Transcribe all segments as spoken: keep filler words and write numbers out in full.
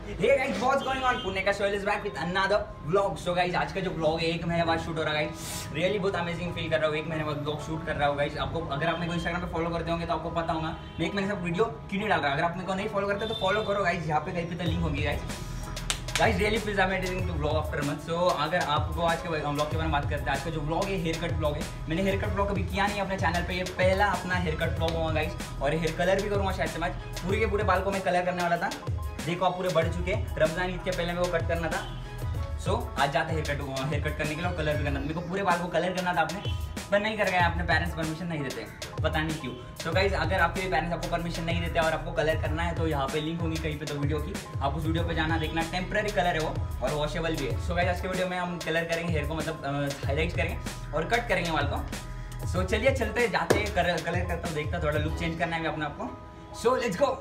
Hey guys, what's going on? Pune का Sohail is back with another vlog. So guys, आज का जो vlog है एक महीने बाद शूट हो रहा है गाइस. रियली बहुत अमेजिंग फील कर रहा हूँ एक महीने बाद vlog शूट कर रहा हूँ गाइस. आपको अगर आप मेरे को इंस्टाग्राम पे फॉलो करते होंगे तो आपको पता होगा मैं एक महीने से वीडियो क्यों नहीं डाल रहा. अगर आप मेरे को नहीं फॉलो करते तो फॉलो करो गाइस. यहाँ पे कहीं पे तो लिंक होगी guys. Guys really feels amazing to vlog after month. So अगर आपको आज के व्लॉग के बारे में बात करते हैं, आज का जो व्लॉग है हेयर कट व्लॉग है. मैंने हेयर कट व्लॉग कभी किया नहीं अपने चैनल पे. ये पहला अपना हेयर कट व्लॉग होगा गाइस. और हेयर कलर भी करूँगा शायद से. मैं पूरे के पूरे बाल को मैं कलर करने वाला था. देखो आप पूरे बढ़ चुके हैं. रमजान ईद के पहले मेरे को कट करना था. सो so, आज जाते हेयर कट हेयर कट करने के लिए कलर भी करना था. मेरे को पूरे बाल को कलर करना था आपने, पर नहीं कर गया. अपने पेरेंट्स परमिशन नहीं देते, पता नहीं क्यों. सो गाइज अगर आपके पेरेंट्स आपको परमिशन नहीं देते और आपको कलर करना है तो यहाँ पे लिंक होगी कहीं पे तो वीडियो की. आप उस वीडियो पे जाना, देखना. टेम्पररी कलर है वो और वॉशेबल भी है. सो गाइज आज के वीडियो में हम कलर करेंगे हेयर को, मतलब हाईलाइट करेंगे और कट करेंगे बाल को. सो so, चलिए चलते जाते कलर कलर करता हूँ, देखता थोड़ा लुक चेंज करना है अपने आपको. So let's go.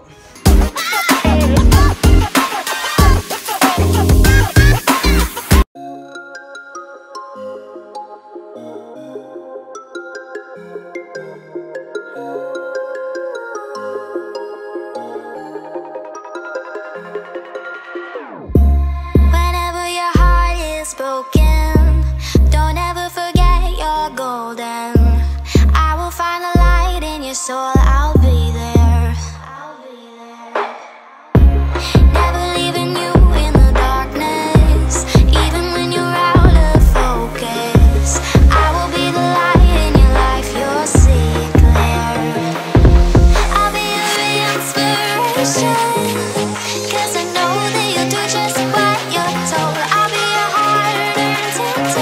Broken, don't ever forget you're golden. I will find the light in your soul. I'll be there. I'll be there. Never leaving you in the darkness, even when you're out of focus. I will be the light in your life. You'll see it clear. I'll be your inspiration, 'cause I know that you'll do just what you're told. I'll be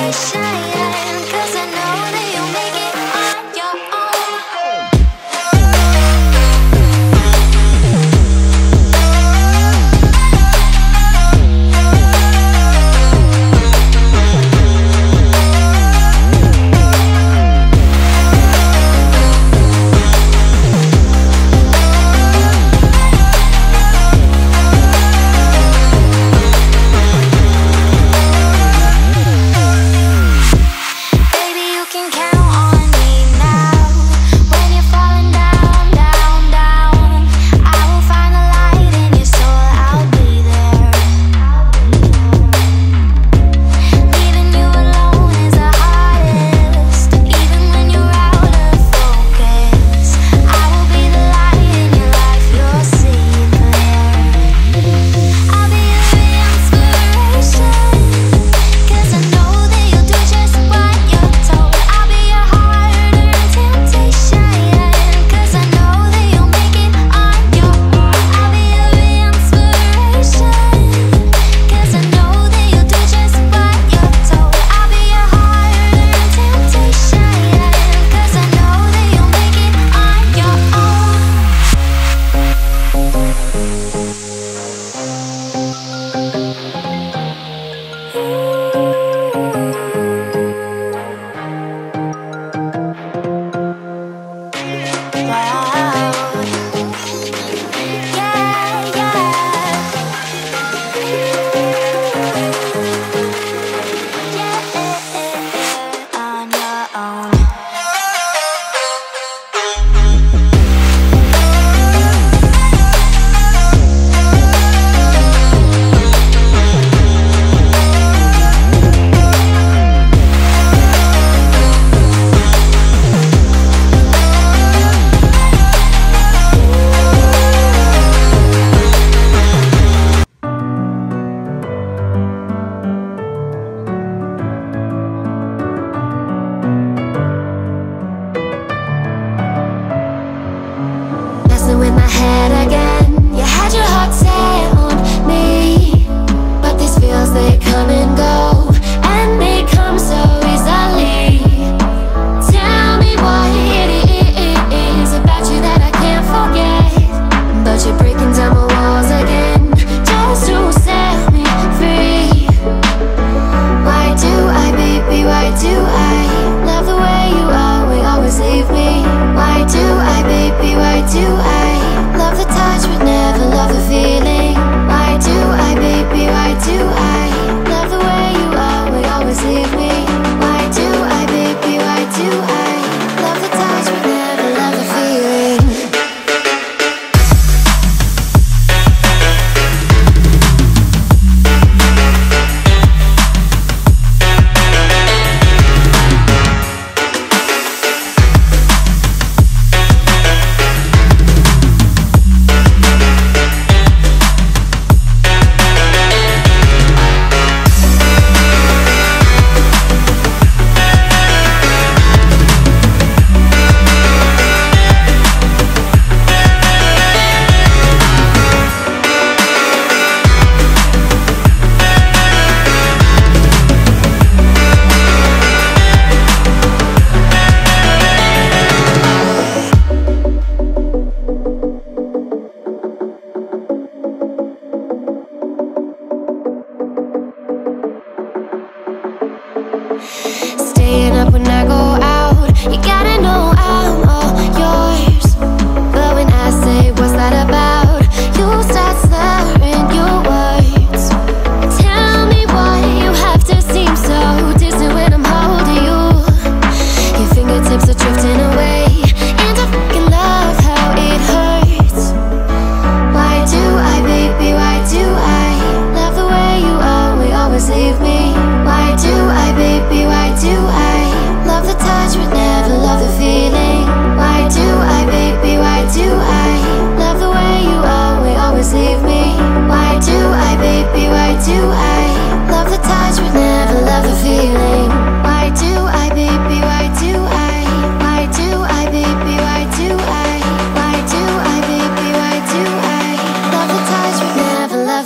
shine, 'cause I know that you'll make it on your own.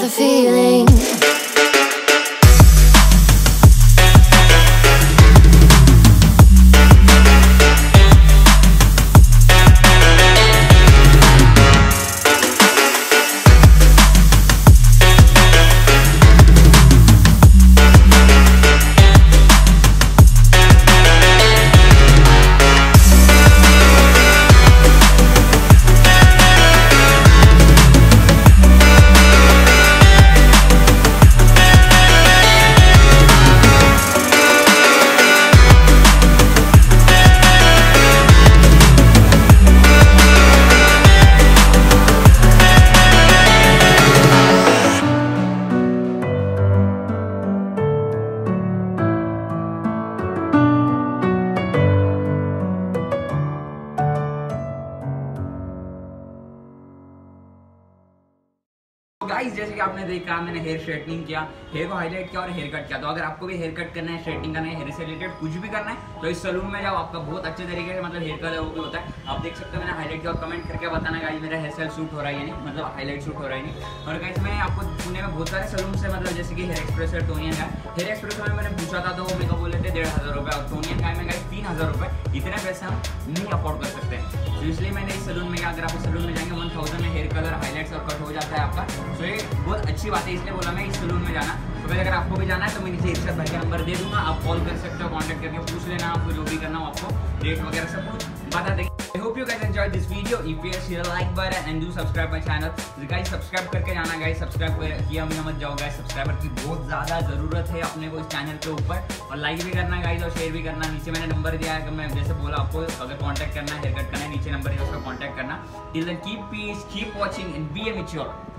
the feeling. Guys जैसे कि आपने देखा मैंने hair straightening किया, hair को highlight किया और hair cut किया। तो अगर आपको भी हेयर कट करना है, स्ट्रेटनिंग करना है, हेयर से रिलेटेड कुछ भी करना है तो इस सलून में जाओ, आपका बहुत अच्छे तरीके से मतलब हेयर कलर भी होता है। आप देख सकते हो मैंने हाईलाइट किया और कमेंट करके बताना गाइस मेरा हेयर स्टाइल सूट हो रहा है या नहीं, मतलब हाईलाइट सूट हो रहा है नहीं। और गाइस मैंने आपको पुणे में बहुत सारे सलून से मतलब जैसे कि हेयर एक्सप्रेस है, टोनियन है। हेयर एक्सप्रेस में मैंने पूछा था तो मेरे को बोले थे डेढ़ हज़ार रुपये और टोनियन का में गाइस तीन हज़ार रुपये। इतने पैसे हम नहीं अफोर्ड कर सकते, तो इसलिए मैंने इस सलून में, अगर आप इस सलून में जाएंगे वन थाउजेंड में हेयर कलर, हाईलाइट्स और कट हो जाता है आपका। तो ये बहुत अच्छी बात है, इसलिए बोला मैं इस सलून में जाना। तो अगर आपको भी जाना है तो मैं नीचे इरशाद भाई का नंबर दे दूंगा, आप कॉल कर सकते हो, कांटेक्ट करके पूछ लेना, आपको जो भी करना हो आपको रेट वगैरह सब कुछ बता देंगे। I hope you guys enjoyed this video. If yes, hit the like button and do subscribe my channel. So guys subscribe करके जाना गाइस, सब्सक्राइब किया मैं मत जाओ गाइस, सब्सक्राइबर की बहुत ज़्यादा ज़रूरत है अपने को इस चैनल के ऊपर। और लाइक भी करना गाइस और शेयर भी करना। नीचे मैंने नंबर दिया है, कि मैं जैसे बोला आपको अगर कांटेक्ट करना है, हेयर कट करना है, नीचे नंबर है उसका कांटेक्ट करना। Till then keep peace, keep watching and be a mature.